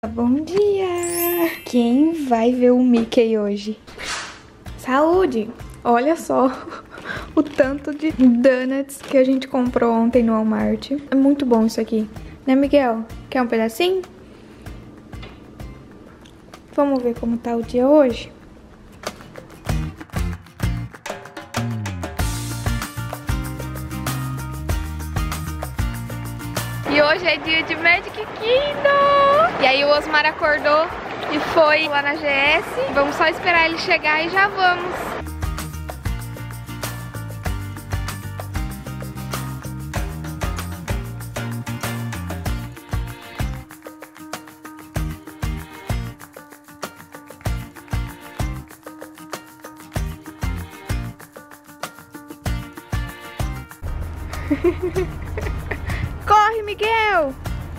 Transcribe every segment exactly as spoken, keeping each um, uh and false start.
Bom dia! Quem vai ver o Mickey hoje? Saúde! Olha só o tanto de donuts que a gente comprou ontem no Walmart. É muito bom isso aqui, né, Miguel? Quer um pedacinho? Vamos ver como tá o dia hoje? E hoje é dia de Magic Kingdom! E aí o Osmar acordou e foi lá na G S. Vamos só esperar ele chegar e já vamos. Corre, Miguel!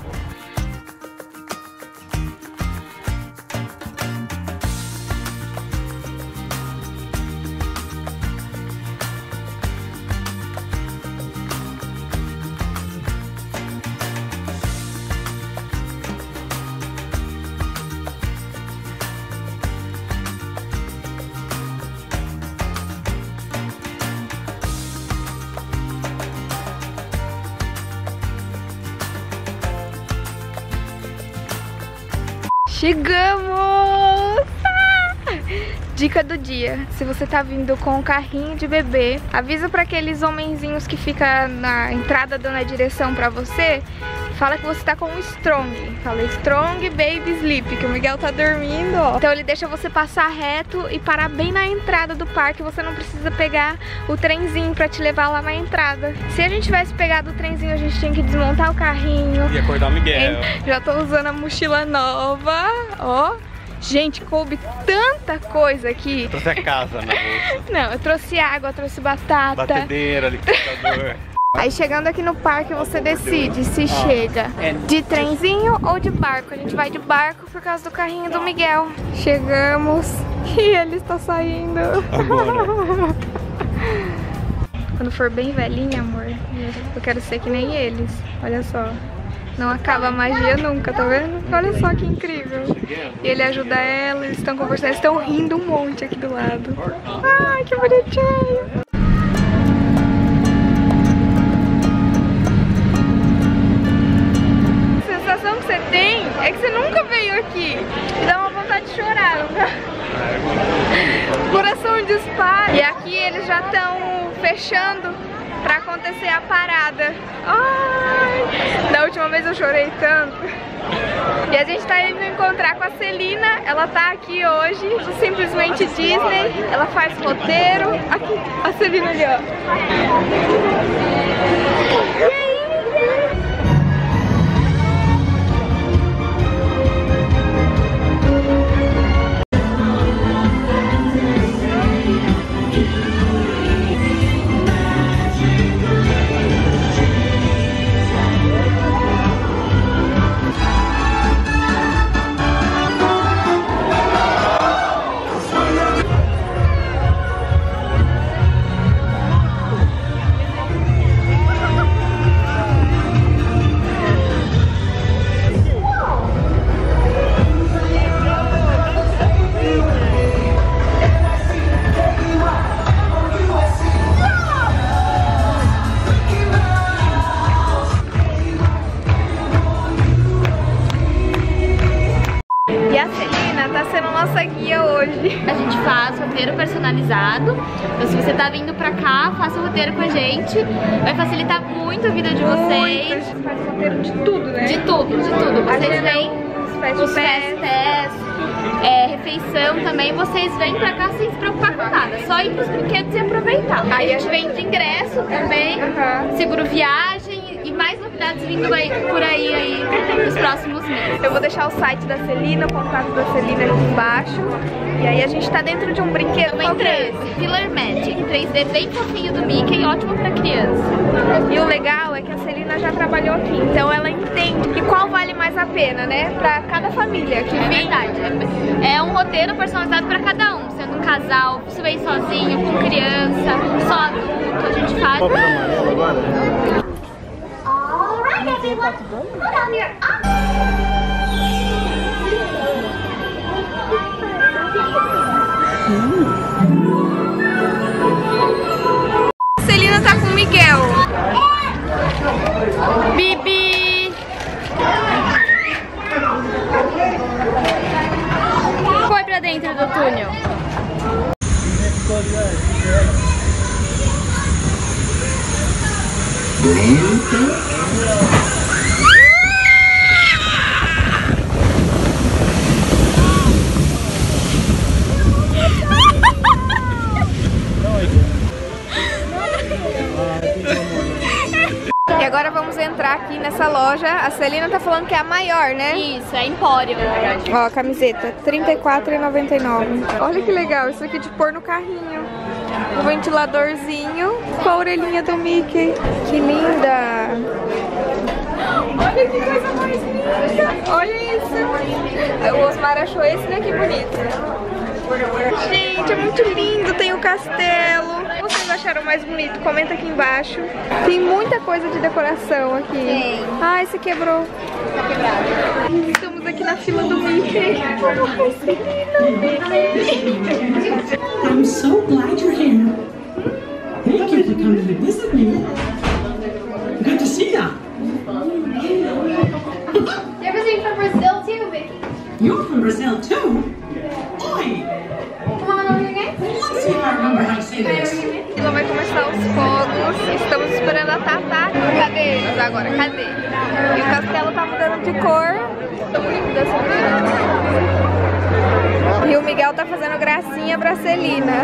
Chegamos! Ah! Dica do dia: se você tá vindo com um carrinho de bebê, avisa para aqueles homenzinhos que fica na entrada dando a direção para você. Fala que você tá com um Strong. Fala Strong Baby Sleep, que o Miguel tá dormindo, ó. Então ele deixa você passar reto e parar bem na entrada do parque. Você não precisa pegar o trenzinho pra te levar lá na entrada. Se a gente tivesse pegado o trenzinho, a gente tinha que desmontar o carrinho e acordar o Miguel. Já tô usando a mochila nova, ó. Gente, coube tanta coisa aqui. Eu trouxe a casa na bolsa. Não, eu trouxe água, eu trouxe batata. Batedeira, liquidificador. Aí chegando aqui no parque você decide se chega de trenzinho ou de barco. A gente vai de barco por causa do carrinho do Miguel. Chegamos e ele está saindo. Agora. Quando for bem velhinha, amor, eu quero ser que nem eles. Olha só. Não acaba a magia nunca, tá vendo? Olha só que incrível. E ele ajuda ela, eles estão conversando, eles estão rindo um monte aqui do lado. Ai, que bonitinho. Que você tem é que você nunca veio aqui. Dá uma vontade de chorar, não dá? Coração dispara. E aqui eles já estão fechando pra acontecer a parada. Ai, da última vez eu chorei tanto. E a gente tá indo encontrar com a Celina. Ela tá aqui hoje, simplesmente Disney. Ela faz roteiro. Aqui, a Celina ali, ó. E aí? Nossa guia hoje. A gente faz roteiro personalizado. Então se você tá vindo pra cá, faça o roteiro com a gente. Vai facilitar muito a vida de vocês. Muito. A gente faz roteiro de tudo, né? De tudo, de tudo. Vocês vêm os fast pass, é, refeição também. Vocês vêm pra cá sem se preocupar com nada. Só ir pros brinquedos e aproveitar. Aí a gente vende ingresso também, uhum. Seguro viagem e mais novidades vindo aí, por aí, aí nos próximos meses. Eu vou deixar o site da Celina, o contato da Celina aqui embaixo. E aí a gente tá dentro de um brinquedo. Também treze, Pillar Magic, três D bem fofinho do Mickey, ótimo pra criança. E o legal é que a Celina já trabalhou aqui, então ela entende que qual vale mais a pena, né? Pra cada família que é vem. Verdade, é um roteiro personalizado pra cada um, sendo um casal, se vem sozinho, com criança, só adulto, a gente faz. Alright everyone, put on your dentro do túnel. E agora vamos entrar aqui nessa loja. A Celina tá falando que é a maior, né? Isso, é Empório, na verdade. Ó, a camiseta, trinta e quatro reais e noventa e nove centavos. Olha que legal, isso aqui de pôr no carrinho. Um ventiladorzinho com a orelhinha do Mickey. Que linda! Olha que coisa mais linda! Olha isso! O Osmar achou esse daqui bonito. Gente, é muito lindo, tem o castelo. O que vocês acharam mais bonito? Comenta aqui embaixo. Tem muita coisa de decoração aqui. Tem. Ai, se quebrou. Tá quebrado. Estamos aqui na fila do Mickey. I'm so glad you're here. Thank you for coming to visit me. Good to see ya. You're visiting from Brazil too, Vicky? You're from Brazil too? Oi! Come on over here, guys. Let's see if I remember how to say this. Ela vai começar os fogos. Estamos esperando a Tatá. Cadê eles agora? Cadê? E o castelo tá mudando de cor. E o Miguel tá fazendo gracinha pra Celina.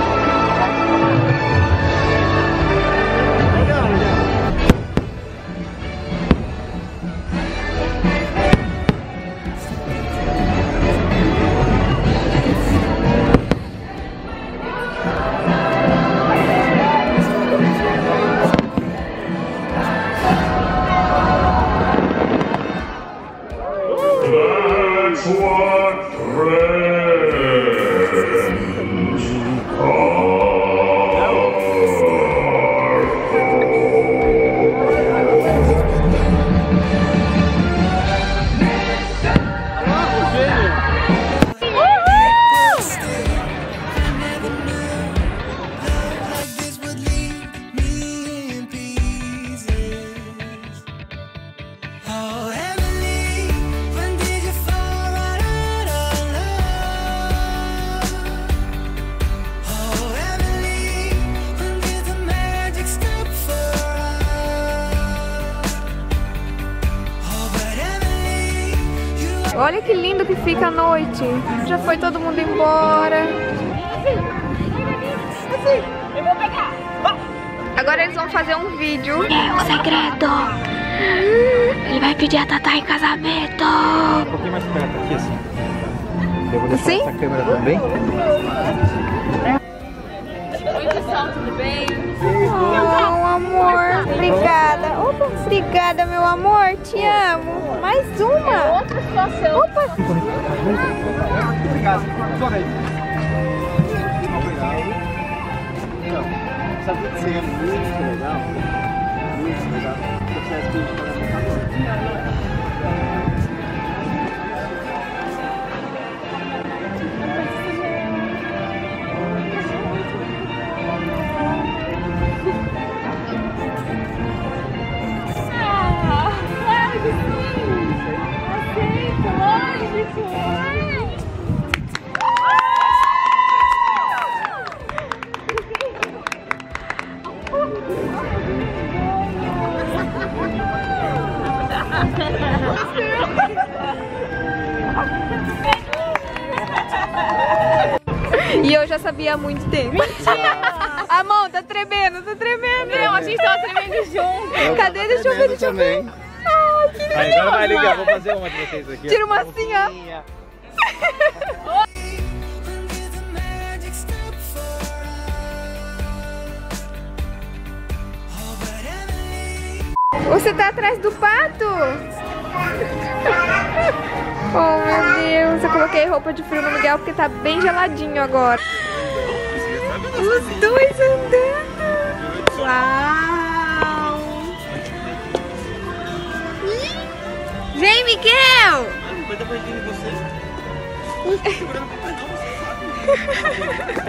Olha que lindo que fica a noite. Já foi todo mundo embora. Agora eles vão fazer um vídeo. É o segredo. Ele vai pedir a Tatá em casamento. Um pouquinho mais perto, aqui assim. Eu vou deixar Assim? essa câmera também. Oi, pessoal, tudo bem? Oh, amor. Obrigada. Opa, obrigada, meu amor. Te amo. Mais uma. Outra situação. Opa. Obrigado. Joga aí. Então, sabe o que seria muito legal? Muito legal. Processo que a gente pode aplicar. E eu já sabia há muito tempo. A mão tá tremendo, tá tremendo. Não, a gente tava tremendo junto. Cadê? Deixa eu ver, deixa eu ver. Ah, que lindo. Aí, agora vai ligar, vou fazer uma de vocês aqui. Tira uma assim, ó. Você tá atrás do pato? Oh, meu Deus. Eu coloquei roupa de frio no Miguel porque tá bem geladinho agora. Os dois andando. Uau. Vem, Miguel. Vai dar pertinho de vocês.